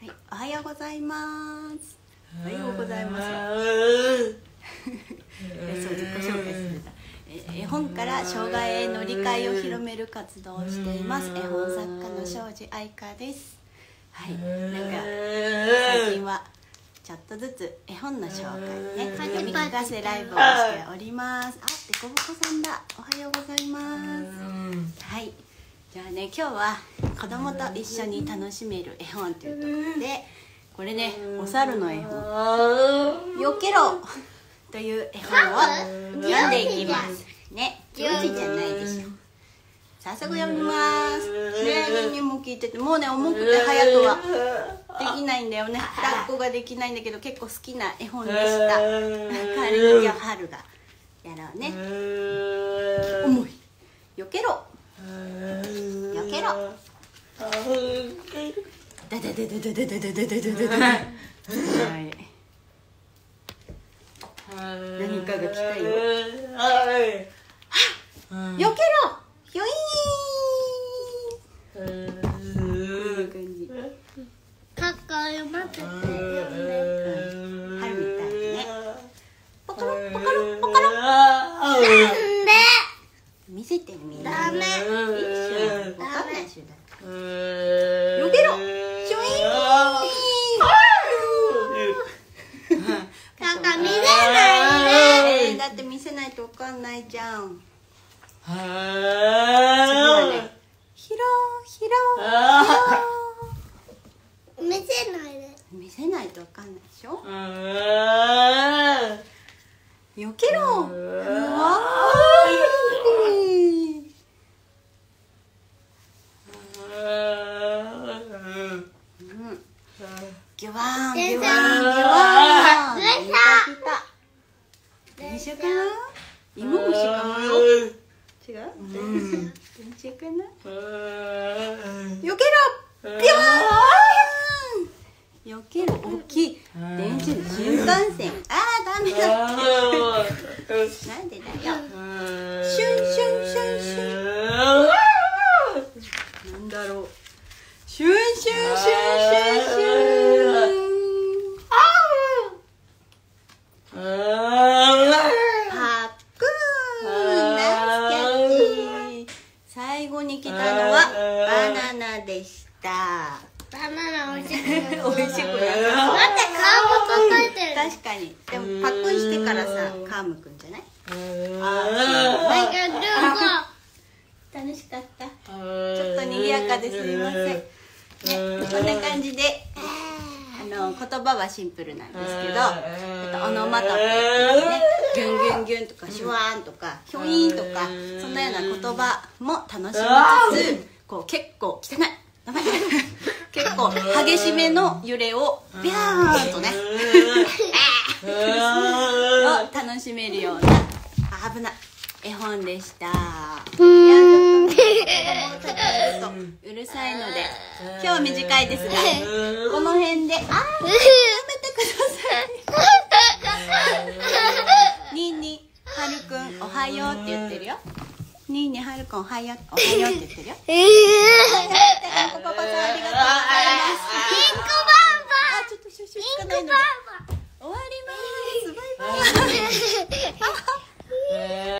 おはようございます。おはようございます。そう、自己紹介するんだ。絵本から障害への理解を広める活動をしています。絵本作家の庄司愛香です。はい、なんか最近はちょっとずつ絵本の紹介ね、読み聞かせライブをしております。あ、でこぼこさんだ。おはようございます。はい。じゃあね、今日は子供と一緒に楽しめる絵本というところで、これね、お猿の絵本よけろという絵本を読んでいきますね。行事じゃないでしょ。早速読みますね。ニンニンも聞いてて、もうね、重くて隼人はできないんだよね。抱っこができないんだけど、結構好きな絵本でした。代わりに今日春がやろうね。重い。よけろよけろ。だだだだだだだだだだだ。はい。何かが来たよ。よけろ。ひょいーん。こういう感じ。 カッカ読ませて。 春みたいね。ポカロポカロポカロ。 なんで？ 見せてみんな。 ダメ。 わかんないしだ。よけろ。ひょいーん。 なんか見せないね。だって見せないとわかんないじゃん。次はね、ひろひろひろ。 見せないで。 見せないとわかんないでしょ。よけろ。わーい。ギュワーンギュワーンギュワーン。来た。電車かな？芋虫かな？違う？電車かな？よけろ。ビョーン。よけろ。大きい電車の新幹線。ああ、ダメだ。なんでだよ。シュンシュンシュンシュン。なんだろう。シュンシュンシュンシュンシュン。パクーン。ナイスキャッチ。最後に来たのはバナナでした。 バナナ美味しくない。 美味しくなかった。 だって皮も叩いてる。 確かに。でもパックンしてからさ、皮むくんじゃない？楽しかった。ちょっと賑やかですいません。ね、こんな感じで、言葉はシンプルなんですけど、オノマトペね、ギュンギュンギュンとかシュワーンとかヒョイーンとか、そんなような言葉も楽しみつつ、こう結構汚い。結構激しめの揺れをビャーンとねを楽しめるような危ない絵本でした。うるさいので今日は短いですが、この辺でやめてください。ニーニーはるくんおはようって言ってるよ。ニーニーはるくんおはようって言ってるよ。ポコポコさんありがとうございます。 ピンクバンバあ、ちょっとシュッシュしかないので終わります。バイバイ。